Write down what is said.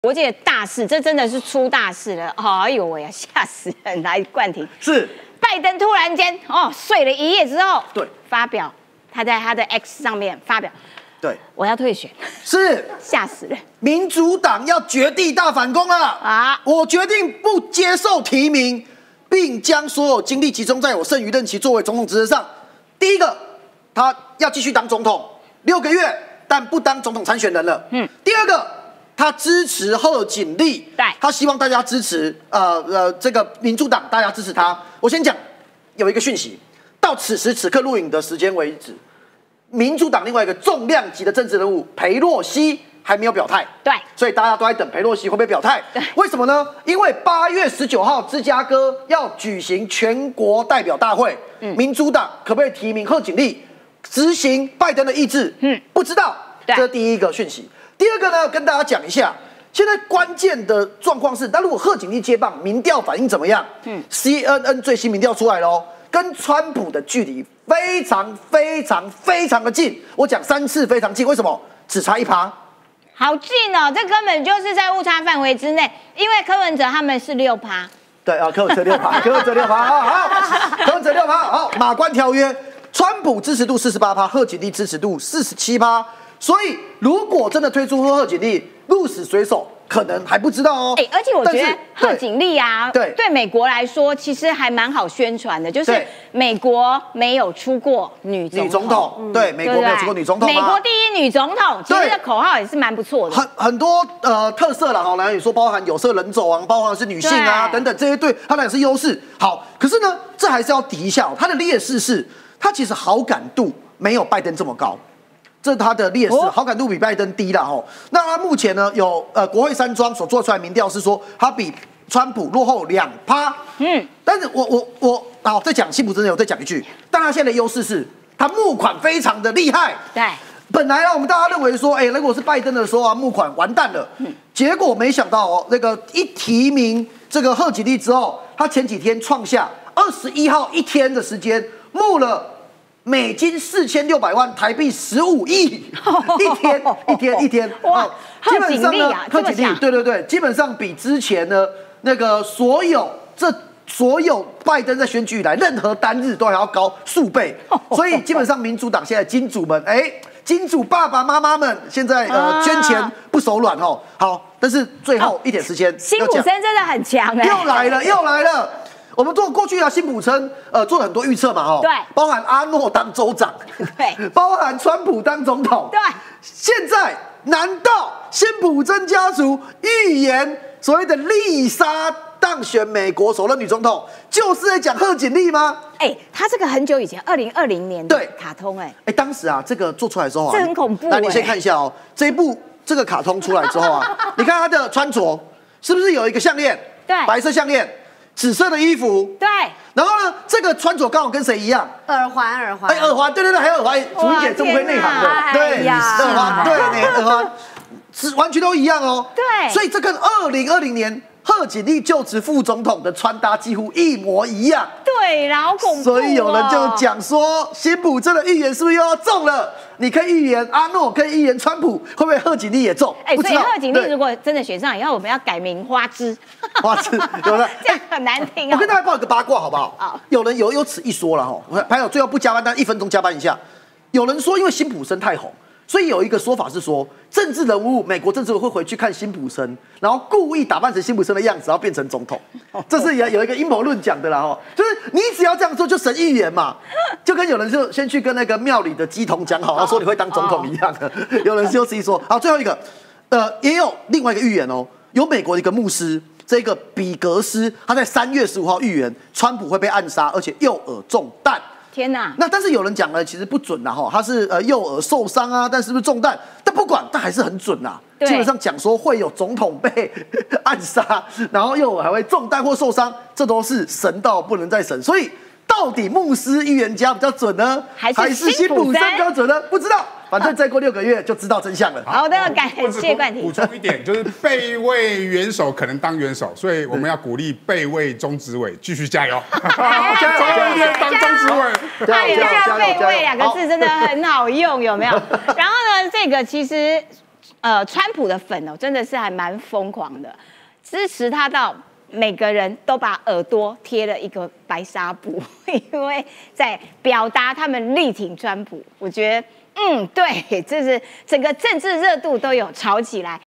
国际的大事，这真的是出大事了！哎呦喂呀，吓死人！来，冠廷是拜登突然间睡了一夜之后， 对， 发表他在他的 X 上面发表， 对， 我要退选， 是吓死人！ 民主党要绝地大反攻了啊！我决定不接受提名，并将所有精力集中在我剩余任期作为总统职责上。第一个，他要继续当总统6个月，但不当总统参选人了。第二个。他支持贺锦丽， 对， 他希望大家支持这个民主党，大家支持他。我先讲有一个讯息，到此时此刻录影的时间为止，民主党另外一个重量级的政治人物裴洛西还没有表态， 对， 所以大家都在等裴洛西会不会表态。为什么呢？因为8月19号芝加哥要举行全国代表大会，民主党可不可以提名贺锦丽执行拜登的意志？不知道，这是第一个讯息。第二个呢，跟大家讲一下，现在关键的状况是，那如果贺锦丽接棒，民调反应怎么样？CNN 最新民调出来喽，跟川普的距离非常的近。我讲3次非常近，为什么？只差1%， 好近哦，这根本就是在误差范围之内，因为柯文哲他们是6%。 对啊，柯文哲6%，柯文哲6%，好，柯文哲6%，好，马关条约，川普支持度48%，贺锦丽支持度47%。所以，如果真的推出贺锦丽鹿死谁手，可能还不知道哦。 而且我觉得贺锦丽啊，对美国来说，其实还蛮好宣传的，就是美国没有出过女总统， 对，美国没有出过女总统， 美国第一女总统，其实这口号也是蛮不错的。 很多特色啦，好，来你说包含有色人种啊，包含是女性啊等等这些，对他来讲是优势。好，可是呢，这还是要提一下，他的劣势是，他其实好感度没有拜登这么高。这是他的劣势，好感度比拜登低了哈。那他目前呢，有国会山庄所做出来民调是说，他比川普落后2%。但是我好再讲辛普森，我再讲一句，但他现在的优势是，他募款非常的厉害。 对， 本来我们大家认为说，如果是拜登的时候啊，募款完蛋了。结果没想到那个一提名这个贺锦丽之后，他前几天创下21号一天的时间募了。美金4600万，台币15亿，一天， 哇！基本上呢， 贺锦丽，对，基本上比之前呢那个所有拜登在选举以来任何单日都还要高数倍，所以基本上民主党现在金主们，金主爸爸妈妈们现在捐钱不手软哦。好，但是最后一点时间， 辛普森真的很强又来了。我们过去啊，辛普森做了很多预测嘛， 对， 包含阿诺当州长， 对， 包含川普当总统， 对。 现在难道辛普森家族预言所谓的丽莎当选美国首任女总统，就是在讲贺锦丽吗？ 他这个很久以前，2020年的卡通， 当时啊，这个做出来之后啊， 这很恐怖。 那你先看一下哦，这个卡通出来之后啊，你看他的穿着是不是有一个项链？ 对， 白色项链。紫色的衣服， 对， 然后呢，这个穿着刚好跟谁一样？ 耳环， 耳环，对，还有耳环，福姐这么会内行的，对，耳环，对，耳环，是完全都一样哦， 对， 所以这跟2020年贺锦丽就职副总统的穿搭几乎一模一样， 对啦，好恐怖。 所以有人就讲说，辛普森的预言是不是又要中了？你可以预言阿诺，可以预言川普，会不会贺锦丽也中？ 所以贺锦丽如果真的选上以后，我们要改名花枝。 花枝，有了， 这样很难听。 我跟大家报一个八卦好不好？有人有此一说了哈，还有最后不加班，但1分钟加班一下。有人说，因为辛普森太红，所以有一个说法是说，政治人物，美国政治人物会回去看辛普森，然后故意打扮成辛普森的样子，然后变成总统。这是有一个阴谋论讲的啦哈，就是你只要这样做就神预言嘛，就跟有人就先去跟那个庙里的乩童讲好，然后说你会当总统一样的。有人就是一说，好，最后一个，也有另外一个预言哦，有美国的一个牧师。这个比格斯，他在3月15号预言川普会被暗杀，而且右耳中弹。 天哪！ 那但是有人讲呢，其实不准啦哈，他是右耳受伤啊，但是不是中弹？但不管，但还是很准啦。基本上讲说会有总统被暗杀，然后右耳还会中弹或受伤，这都是神到不能再神。所以到底牧师预言家比较准呢，还是辛普森比较准呢？不知道。反正再过6个月就知道真相了。 好的，感谢冠廷。 补充一点，就是备位元首可能当元首，所以我们要鼓励备位中执委继续加油，总有一天当中执委。 哎呀，备位2个字真的很好用，有没有？然后呢，这个其实川普的粉哦，真的是还蛮疯狂的，支持他到每个人都把耳朵贴了一个白纱布，因为在表达他们力挺川普。我觉得，对，这是整个政治热度都有炒起来。